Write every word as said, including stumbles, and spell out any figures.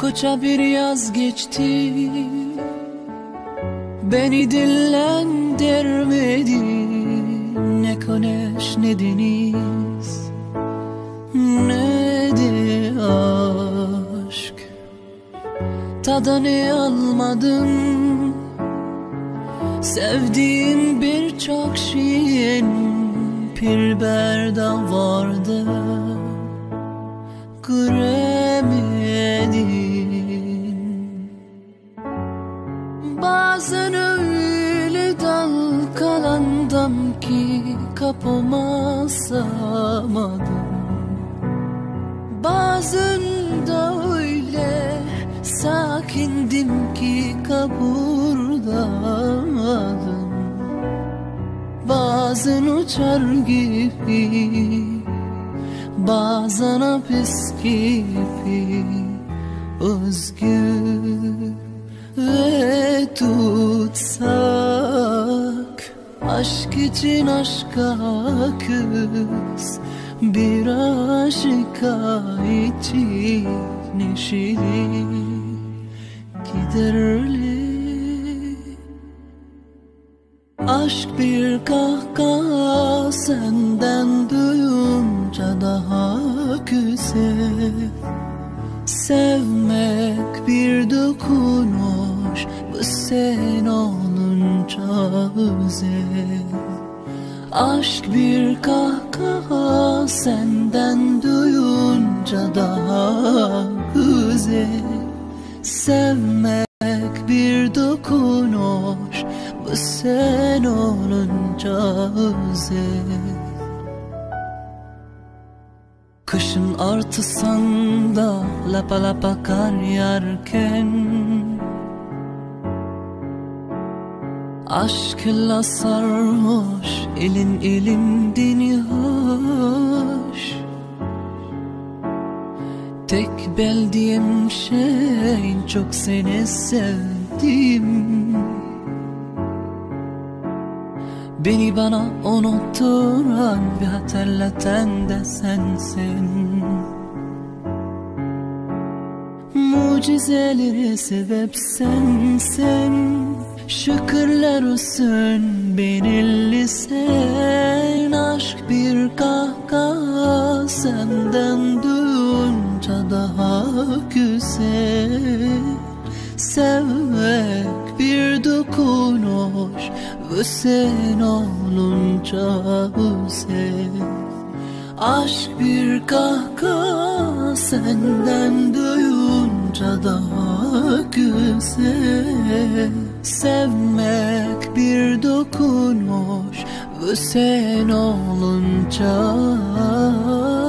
koca bir yaz geçti, beni dillendirmedi. Ne güneş ne deniz ne de aşk, tadını almadım. Sevdiğim birçok şeyin bir bardağı vardı, göremedim. Bazen öyle dalgalandım ki kapıma sığamadım. Bazen de öyle sakindim ki kaburdamadım. Bazen uçar gibi, bazen hapis gibi, özgür ve tutsak. Aşk için aşka küs, bir aşıka için neşeli giderli. Aşk bir kahkaha, senden duyunca daha güzel. Sevmek bir dokunuş, bu sen olunca özel. Aşk bir kahkaha, senden duyunca daha güzel. Sevmek bir dokunuş, bu sen olunca özel. Kışın ortasında lapa lapa kar yağarken, aşkla sarhoş, elin elim dini hoş. Tek bildiğim şey çok seni sevdim. Beni bana unutturan ve hatırlatan da sensin. Mucizelere sebep sensin. Şükürler olsun benimle sen. Aşk bir kahkaha, senden duyunca daha güzel. Sevmek bir dokunuş, bu sen olunca özel. Aşk bir kahkaha, senden duyunca daha güzel. Sevmek bir dokunuş, bu sen olunca